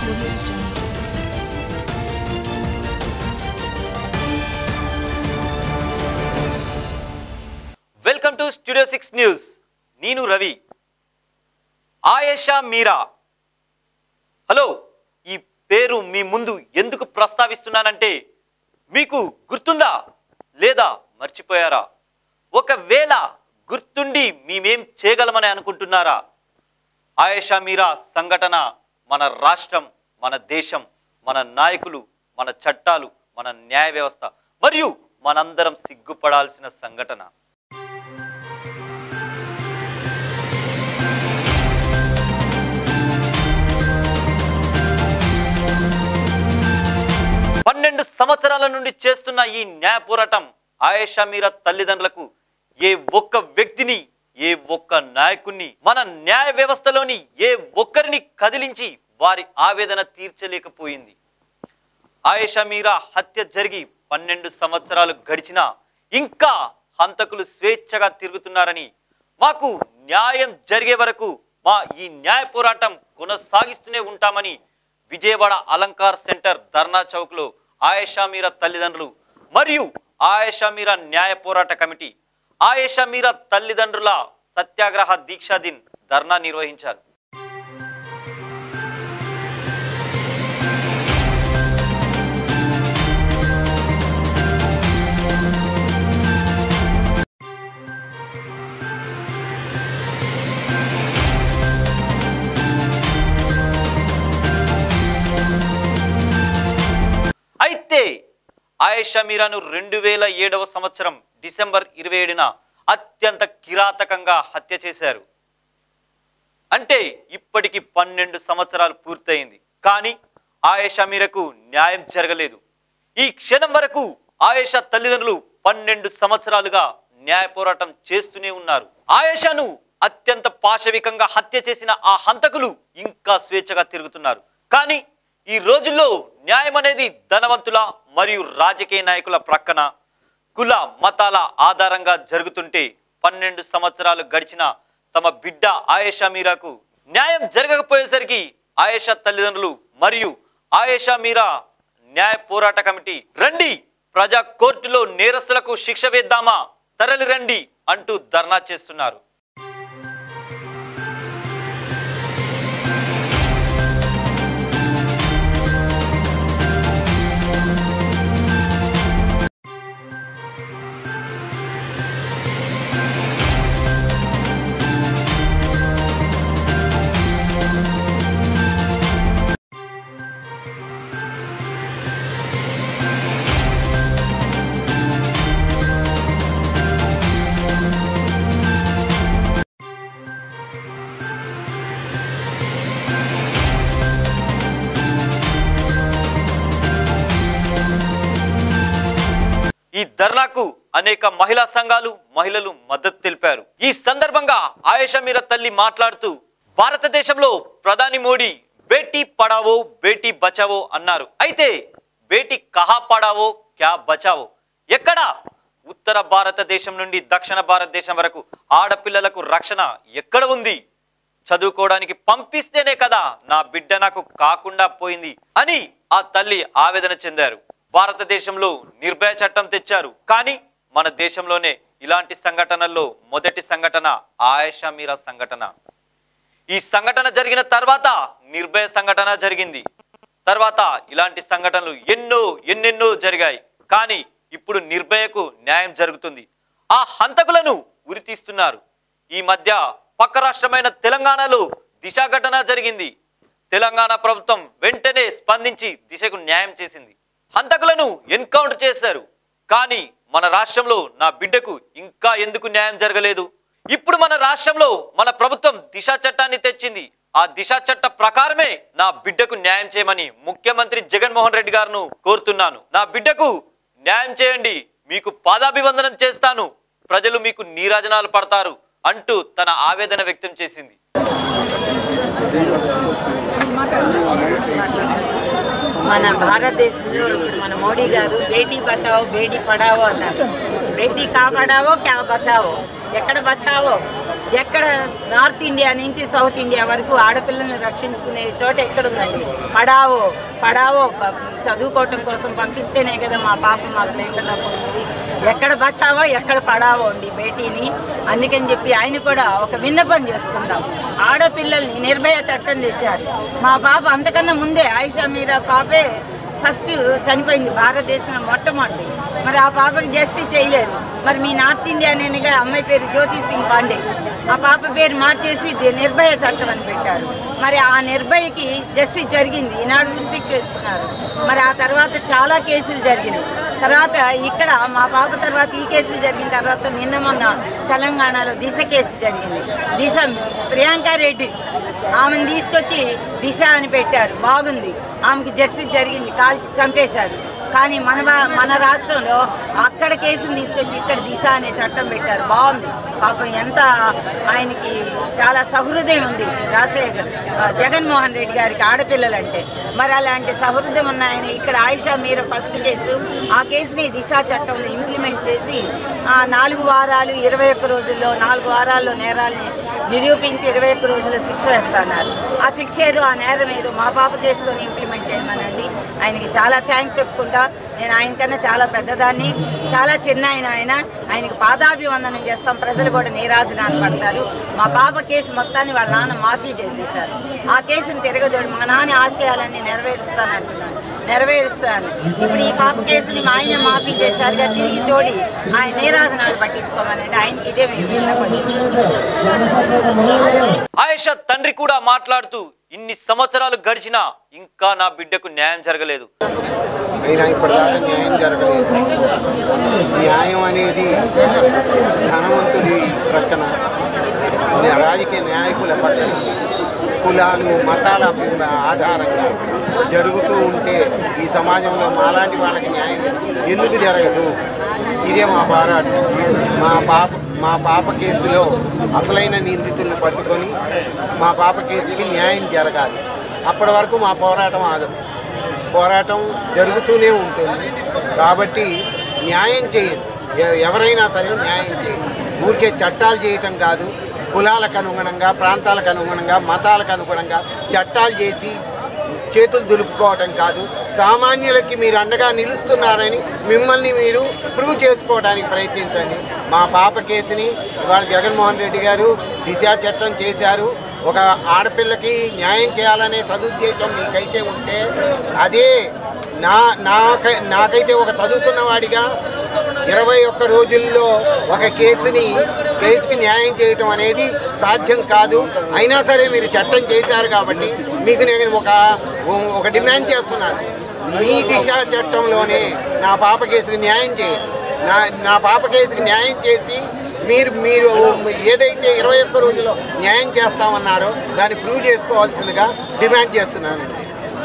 Audio Jungle. Welcome to studio 6 news. నేను రవి. ఆయేషా మీరా. Hello, ఈ పేరు మీ ముందు ఎందుకు ప్రస్తావిస్తున్నానంటే మీకు గుర్తుందా లేదా మర్చిపోయారా? ఒకవేళ గుర్తుండి మేమేం చేయగలమని అనుకుంటున్నారా? ఆయేషా మీరా సంఘటన మన రాష్ట్రం, మన దేశం, మన నాయకులు, మన చట్టాలు, మన న్యాయ వ్యవస్థ మరియు మనందరం సిగ్గుపడాల్సిన సంఘటన. పన్నెండు సంవత్సరాల నుండి చేస్తున్న ఈ న్యాయ పోరాటం ఆయేషా మీరా తల్లిదండ్రులకు ఏ ఒక్క వ్యక్తిని, ఏ ఒక్క నాయకుడిని, మన న్యాయ వ్యవస్థలోని ఏ ఒక్కరిని కదిలించి వారి ఆవేదన తీర్చలేకపోయింది. ఆయేషా మీరా హత్య జరిగి 12 సంవత్సరాలు గడిచినా ఇంకా హంతకులు స్వేచ్ఛగా తిరుగుతున్నారని, మాకు న్యాయం జరిగే వరకు మా ఈ న్యాయ పోరాటం కొనసాగిస్తూనే ఉంటామని విజయవాడ అలంకార్ సెంటర్ ధర్నా చౌక్ లో ఆయేషా మీరా తల్లిదండ్రులు మరియు ఆయేషా మీరా న్యాయ పోరాట కమిటీ ఆయేషా మీరా తల్లిదండ్రుల సత్యాగ్రహ దీక్షా దిన్ ధర్నా నిర్వహించారు. అయితే ఆయేషా మీరాను 2007వ సంవత్సరం డిసెంబర్ 27న అత్యంత కిరాతకంగా హత్య చేశారు. అంటే ఇప్పటికి 12 సంవత్సరాలు పూర్తయింది. కానీ ఆయేషా మీరాకు న్యాయం జరగలేదు. ఈ క్షణం వరకు ఆయేషా తల్లిదండ్రులు 12 సంవత్సరాలుగా న్యాయ పోరాటం చేస్తూనే ఉన్నారు. ఆయేషాను అత్యంత పాశవికంగా హత్య చేసిన ఆ హంతకులు ఇంకా స్వేచ్ఛగా తిరుగుతున్నారు. కానీ ఈ రోజుల్లో న్యాయం అనేది ధనవంతుల మరియు రాజకీయ నాయకుల ప్రక్కన కుల మతాల ఆధారంగా జరుగుతుంటే 12 సంవత్సరాలు గడిచిన తమ బిడ్డ ఆయేషా మీరాకు న్యాయం జరగకపోయేసరికి ఆయేషా తల్లిదండ్రులు మరియు ఆయేషా మీరా న్యాయ పోరాట కమిటీ రండి, ప్రజా కోర్టులో నేరస్తులకు శిక్ష వేద్దామా, తరలి రండి అంటూ ధర్నా చేస్తున్నారు. ఈ ధర్నాకు అనేక మహిళా సంఘాలు, మహిళలు మద్దతు తెలిపారు. ఈ సందర్భంగా ఆయేషా మీరా తల్లి మాట్లాడుతూ, భారతదేశంలో ప్రధాని మోడీ బేటీ పడావో బేటీ బచావో అన్నారు. అయితే బేటీ కహా పడావో క్యా బచావో? ఎక్కడ? ఉత్తర భారతదేశం నుండి దక్షిణ భారతదేశం వరకు ఆడపిల్లలకు రక్షణ ఎక్కడ ఉంది? చదువుకోవడానికి పంపిస్తేనే కదా నా బిడ్డ నాకు కాకుండా పోయింది అని ఆ తల్లి ఆవేదన చెందారు. భారతదేశంలో నిర్భయ చట్టం తెచ్చారు. కానీ మన దేశంలోనే ఇలాంటి సంఘటనల్లో మొదటి సంఘటన ఆయేషా మీరా సంఘటన. ఈ సంఘటన జరిగిన తర్వాత నిర్భయ సంఘటన జరిగింది. తర్వాత ఇలాంటి సంఘటనలు ఎన్నెన్నో జరిగాయి. కానీ ఇప్పుడు నిర్భయకు న్యాయం జరుగుతుంది. ఆ హంతకులను ఉరితీస్తున్నారు. ఈ మధ్య పక్క రాష్ట్రమైన తెలంగాణలో దిశ ఘటన జరిగింది. తెలంగాణ ప్రభుత్వం వెంటనే స్పందించి దిశకు న్యాయం చేసింది. హంతకులను ఎన్కౌంటర్ చేశారు. కానీ మన రాష్ట్రంలో నా బిడ్డకు ఇంకా ఎందుకు న్యాయం జరగలేదు? ఇప్పుడు మన రాష్ట్రంలో మన ప్రభుత్వం దిశ చట్టాన్ని తెచ్చింది. ఆ దిశ చట్ట ప్రకారమే నా బిడ్డకు న్యాయం చేయమని ముఖ్యమంత్రి జగన్మోహన్ రెడ్డి గారిను కోరుతున్నాను. నా బిడ్డకు న్యాయం చేయండి, మీకు పాదాభివందనం చేస్తాను, ప్రజలు మీకు నీరాజనాలు పడతారు అంటూ తన ఆవేదన వ్యక్తం చేసింది. మన భారతదేశంలో ఇప్పుడు మన మోడీ గారు బేటీ బచావో బేటీ పడావో అన్నారు. బేటీ కా పడావో క్యా బచావో? ఎక్కడ బచావో? ఎక్కడ నార్త్ ఇండియా నుంచి సౌత్ ఇండియా వరకు ఆడపిల్లల్ని రక్షించుకునే చోట ఎక్కడుందండి? పడావో చదువుకోవటం కోసం పంపిస్తేనే కదా మా పాప మాకు లేకుండా పోయింది. ఎక్కడ బచావో ఎక్కడ పడావో అండి బేటీని. అందుకని చెప్పి ఆయన కూడా ఒక విన్నపం చేసుకుంటాం. ఆడపిల్లల్ని నిర్భయ చట్టం తెచ్చారు. మా పాప అంతకన్నా ముందే ఆయిషా మీరా పాపే ఫస్ట్ చనిపోయింది భారతదేశంలో మొట్టమొదటి. మరి ఆ పాపకి జస్టిస్ చేయలేదు. మరి మీ నార్త్ ఇండియా నేనుగా అమ్మాయి పేరు జ్యోతి సింగ్ పాండే, ఆ పాప పేరు మార్చేసి నిర్భయ చట్టం అని పెట్టారు. మరి ఆ నిర్భయకి జస్టిస్ జరిగింది, ఈనాడు ఉరిశిక్ష ఇస్తున్నారు. మరి ఆ తర్వాత చాలా కేసులు జరిగినాయి. తర్వాత ఇక్కడ మా పాప తర్వాత ఈ కేసులు జరిగిన తర్వాత నిన్న మొన్న తెలంగాణలో దిశ కేసు జరిగింది. దిశ ప్రియాంక రెడ్డి ఆమెను తీసుకొచ్చి దిశ అని పెట్టారు, బాగుంది. ఆమెకి జస్టిస్ జరిగింది, కాల్చి చంపేశారు. కానీ మన రాష్ట్రంలో అక్కడ కేసును తీసుకొచ్చి ఇక్కడ దిశ అనే చట్టం పెట్టారు, బాగుంది. పాపం ఎంత ఆయనకి చాలా సహృదయం ఉంది జగన్మోహన్ రెడ్డి గారికి ఆడపిల్లలంటే. మరి అలాంటి సహృదయం ఉన్న ఆయన ఇక్కడ ఆయిషా మీరా ఫస్ట్ కేసు, ఆ కేసుని దిశ చట్టంలో ఇంప్లిమెంట్ చేసి 4 వారాలు 21 రోజుల్లో 4 వారాల్లో నేరాల్ని నిరూపించి 21 రోజుల శిక్ష వేస్తున్నారు. ఆ శిక్ష ఏదో ఆ నేరం ఏదో మా పాప కేసుతో ఇంప్లిమెంట్ చేయమనండి. ఆయనకి చాలా థ్యాంక్స్ చెప్పుకుంటా. నేను ఆయనకన్నా చాలా పెద్దదాన్ని, చాలా చిన్న ఆయనకి పాదాభివందనం చేస్తాం. ప్రజలు కూడా నీరాజనాలు పడతారు. మా పాప కేసు మొత్తాన్ని వాళ్ళ నాన్న మాఫీ చేసేసారు. ఆ కేసుని తిరగదోడు మా నాన్న ఆశయాలన్నీ నెరవేరుస్తాను. ఇప్పుడు ఈ పాప కేసుని మా ఆయన మాఫీ చేశారుగా, తిరిగి తోడి ఆయన నీరాజనాలు పట్టించుకోమనండి. ఆయనకి ఇదే ఆయేషా తండ్రి కూడా మాట్లాడుతూ, ఇన్ని సంవత్సరాలు గడిచినా ఇంకా నా బిడ్డకు న్యాయం జరగలేదు. అయినా ఇప్పటిదాకా న్యాయం జరగలేదు. న్యాయం అనేది ధనవంతుడి ప్రక్కన, రాజకీయ నాయకుల పక్కన, కులాలు మతాల ఆధారంగా జరుగుతూ ఉంటే ఈ సమాజంలో మాలాంటి వాళ్ళకి న్యాయం ఎందుకు జరగదు? ఇదే మా పోరాటం. మా పాప కేసులో అసలైన నిందితుల్ని పట్టుకొని మా పాప కేసుకి న్యాయం జరగాలి. అప్పటి వరకు మా పోరాటం ఆగదు, పోరాటం జరుగుతూనే ఉంటుంది. కాబట్టి న్యాయం చేయండి, ఎవరైనా సరే న్యాయం చేయండి. ఊరికే చట్టాలు చేయటం కాదు, కులాలకు అనుగుణంగా, ప్రాంతాలకు అనుగుణంగా, మతాలకు అనుగుణంగా చట్టాలు చేసి చేతులు దులుపుకోవటం కాదు. సామాన్యులకి మీరు అండగా నిలుస్తున్నారని మిమ్మల్ని మీరు ప్రూవ్ చేసుకోవడానికి ప్రయత్నించండి. మా పాప కేసుని ఇవాళ జగన్మోహన్ రెడ్డి గారు దిశ చట్టం చేశారు. ఒక ఆడపిల్లకి న్యాయం చేయాలనే సదుద్దేశం మీకైతే ఉంటే, అదే నాకైతే ఒక చదువుకున్న వాడిగా 21 రోజుల్లో ఒక కేసుకి న్యాయం చేయటం అనేది సాధ్యం కాదు. అయినా సరే మీరు చట్టం చేశారు కాబట్టి మీకు నేను ఒక డిమాండ్ చేస్తున్నాను. మీ దిశ చట్టంలోనే నా పాప కేసుకి న్యాయం చేయండి. నా పాప కేసుకి న్యాయం చేసి మీరు ఏదైతే 21 రోజుల్లో న్యాయం చేస్తామన్నారో దాన్ని ప్రూవ్ చేసుకోవాల్సిందిగా డిమాండ్ చేస్తున్నానండి.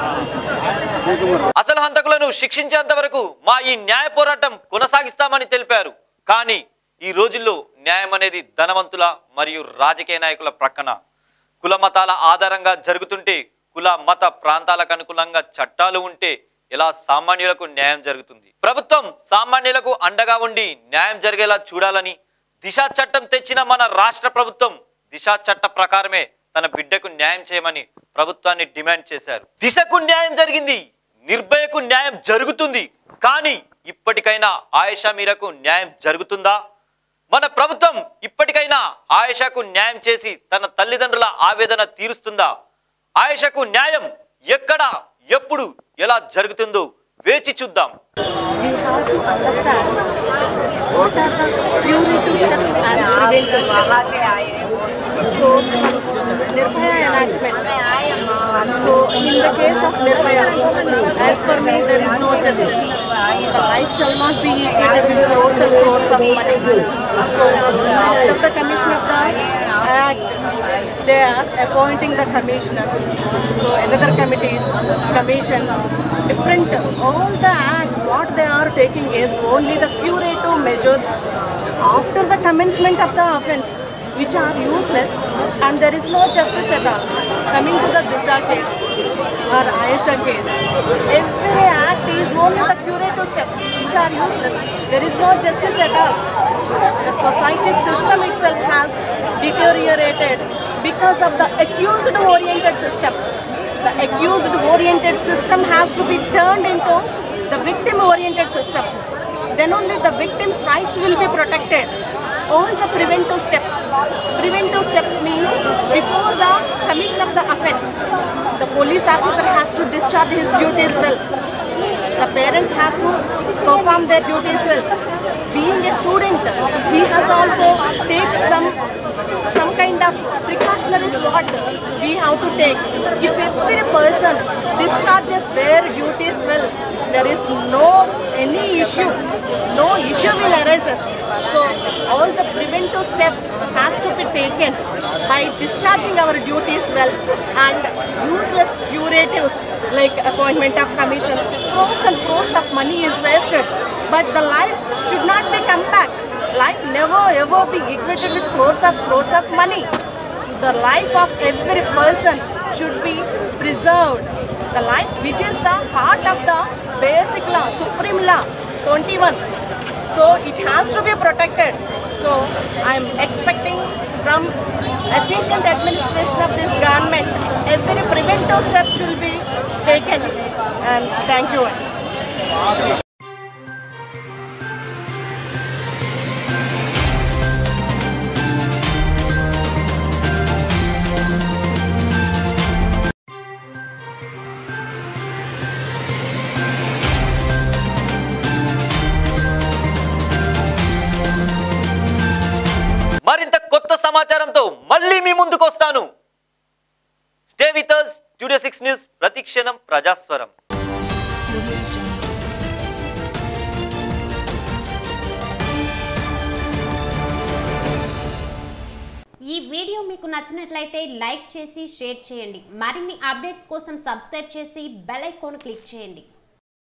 అసలు హంతకులను శిక్షించేంత వరకు మా ఈ న్యాయ పోరాటం కొనసాగిస్తామని తెలిపారు. కానీ ఈ రోజుల్లో న్యాయం అనేది ధనవంతుల మరియు రాజకీయ నాయకుల ప్రక్కన కుల మతాల ఆధారంగా జరుగుతుంటే, కుల మత ప్రాంతాలకు అనుకూలంగా చట్టాలు ఉంటే ఎలా సామాన్యులకు న్యాయం జరుగుతుంది? ప్రభుత్వం సామాన్యులకు అండగా ఉండి న్యాయం జరిగేలా చూడాలని దిశ చట్టం తెచ్చిన మన రాష్ట్ర ప్రభుత్వం దిశ చట్ట ప్రకారమే తన బిడ్డకు న్యాయం చేయమని ప్రభుత్వాన్ని డిమాండ్ చేశారు. దిశకు న్యాయం జరిగింది, నిర్భయకు న్యాయం జరుగుతుంది. కానీ ఇప్పటికైనా ఆయేషా మీరాకు న్యాయం జరుగుతుందా? మన ప్రభుత్వం ఇప్పటికైనా ఆయేషాకు న్యాయం చేసి తన తల్లిదండ్రుల ఆవేదన తీరుస్తుందా? ఆయేషాకు న్యాయం ఎక్కడ, ఎప్పుడు, ఎలా జరుగుతుందో వేచి చూద్దాం. We have to understand what are the purity steps and preventive steps. So, Nirbhaya enactment. So, in the case of Nirbhaya, as per me, there is no justice. The life shall not be equated with crores and crores of money. So, after the commission of the act, they are appointing the commissioners. So, another committees, commissions, different, all the acts, what they are taking is only the curative measures after the commencement of the offence, which are useless, and there is no justice at all. Coming to the Disha case or Ayesha case, every act is only the curative steps, which are useless. There is no justice at all. The society system itself has deteriorated because of the accused-oriented system. The accused-oriented system has to be turned into the victim-oriented system. Then only the victim's rights will be protected. All the preventive steps. Preventive steps means before the commission of the offence, the police officer has to discharge his duties well. The parents has to perform their duties well. Being a student, she has also take some kind of precautionary what we have to take. If every person discharges their duties well, there is any issue will arise. So all the preventive steps has to be taken by discharging our duties well, and useless curatives like appointment of commissions, crores and crores of money is wasted, but the life should not be come back. Life never ever be equated with crores of money. The life of every person should be preserved. The life which is the heart of the basic law, supreme law 21. So it has to be protected. So I am expecting from efficient administration of this government, every preventive step should be taken. And thank you. మరింత కొత్త సమాచారంతో మళ్ళీ మీ ముందుకు వస్తాను. Stay with us. Today 6 news, ప్రతిక్షణం ప్రజాస్వరం. ఈ వీడియో మీకు నచ్చినట్లయితే లైక్ చేసి షేర్ చేయండి. మరిన్ని అప్డేట్స్ కోసం సబ్స్క్రైబ్ చేసి బెల్ ఐకాన్ క్లిక్ చేయండి.